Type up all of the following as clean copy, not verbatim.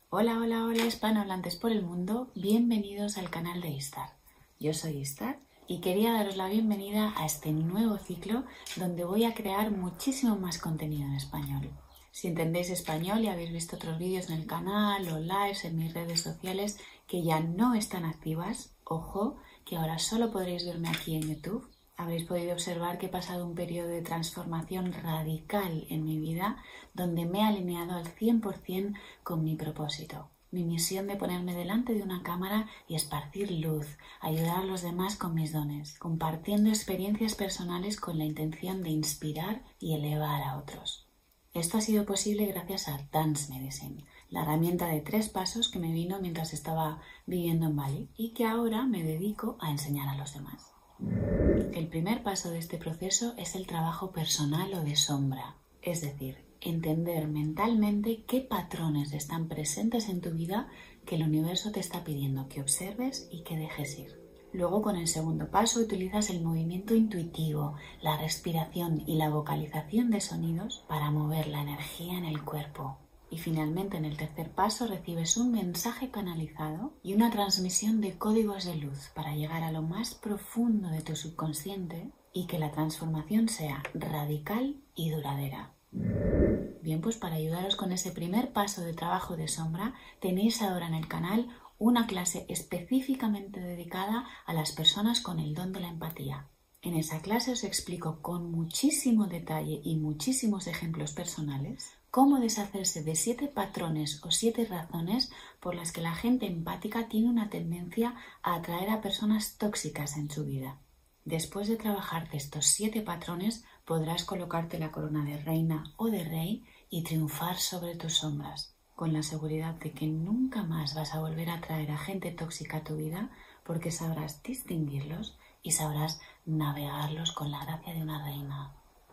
Hola, hola, hola hispanohablantes por el mundo, bienvenidos al canal de Istar. Yo soy Istar y quería daros la bienvenida a este nuevo ciclo donde voy a crear muchísimo más contenido en español. Si entendéis español y habéis visto otros vídeos en el canal o lives en mis redes sociales que ya no están activas, ojo, que ahora solo podréis verme aquí en YouTube. Habréis podido observar que he pasado un periodo de transformación radical en mi vida donde me he alineado al 100% con mi propósito. Mi misión de ponerme delante de una cámara y esparcir luz, ayudar a los demás con mis dones, compartiendo experiencias personales con la intención de inspirar y elevar a otros. Esto ha sido posible gracias a Dance Medicine, la herramienta de 3 pasos que me vino mientras estaba viviendo en Bali y que ahora me dedico a enseñar a los demás. El primer paso de este proceso es el trabajo personal o de sombra, es decir, entender mentalmente qué patrones están presentes en tu vida que el universo te está pidiendo que observes y que dejes ir. Luego, con el segundo paso, utilizas el movimiento intuitivo, la respiración y la vocalización de sonidos para mover la energía en el cuerpo. Y finalmente, en el tercer paso, recibes un mensaje canalizado y una transmisión de códigos de luz para llegar a lo más profundo de tu subconsciente y que la transformación sea radical y duradera. Bien, pues para ayudaros con ese primer paso de trabajo de sombra, tenéis ahora en el canal una clase específicamente dedicada a las personas con el don de la empatía. En esa clase os explico con muchísimo detalle y muchísimos ejemplos personales cómo deshacerse de 7 patrones o 7 razones por las que la gente empática tiene una tendencia a atraer a personas tóxicas en su vida. Después de trabajarte estos 7 patrones, podrás colocarte la corona de reina o de rey y triunfar sobre tus sombras, con la seguridad de que nunca más vas a volver a atraer a gente tóxica a tu vida porque sabrás distinguirlos y sabrás navegarlos con la gracia de una reina.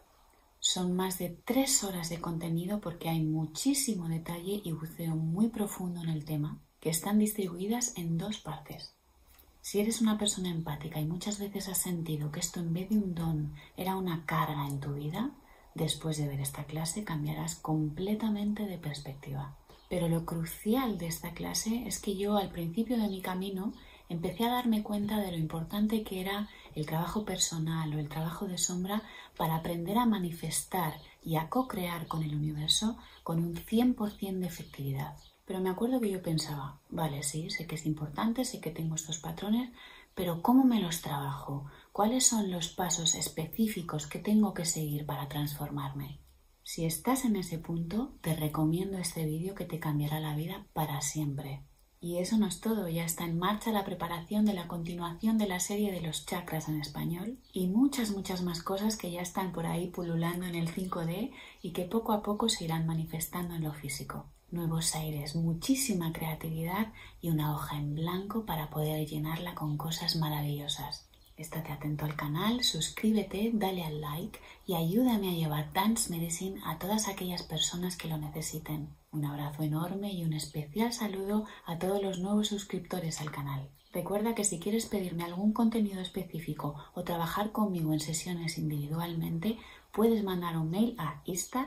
Son más de 3 horas de contenido porque hay muchísimo detalle y buceo muy profundo en el tema, que están distribuidas en 2 partes. Si eres una persona empática y muchas veces has sentido que esto en vez de un don era una carga en tu vida, después de ver esta clase cambiarás completamente de perspectiva. Pero lo crucial de esta clase es que yo al principio de mi camino empecé a darme cuenta de lo importante que era el trabajo personal o el trabajo de sombra para aprender a manifestar y a co-crear con el universo con un 100% de efectividad. Pero me acuerdo que yo pensaba, vale, sí, sé que es importante, sé que tengo estos patrones, pero ¿cómo me los trabajo? ¿Cuáles son los pasos específicos que tengo que seguir para transformarme? Si estás en ese punto, te recomiendo este vídeo que te cambiará la vida para siempre. Y eso no es todo, ya está en marcha la preparación de la continuación de la serie de los chakras en español y muchas más cosas que ya están por ahí pululando en el 5D y que poco a poco se irán manifestando en lo físico. Nuevos aires, muchísima creatividad y una hoja en blanco para poder llenarla con cosas maravillosas. Estate atento al canal, suscríbete, dale al like y ayúdame a llevar Dance Medicine a todas aquellas personas que lo necesiten. Un abrazo enorme y un especial saludo a todos los nuevos suscriptores al canal. Recuerda que si quieres pedirme algún contenido específico o trabajar conmigo en sesiones individualmente, puedes mandar un mail a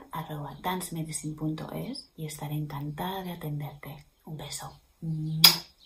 istar@dancemedicine.es y estaré encantada de atenderte. Un beso.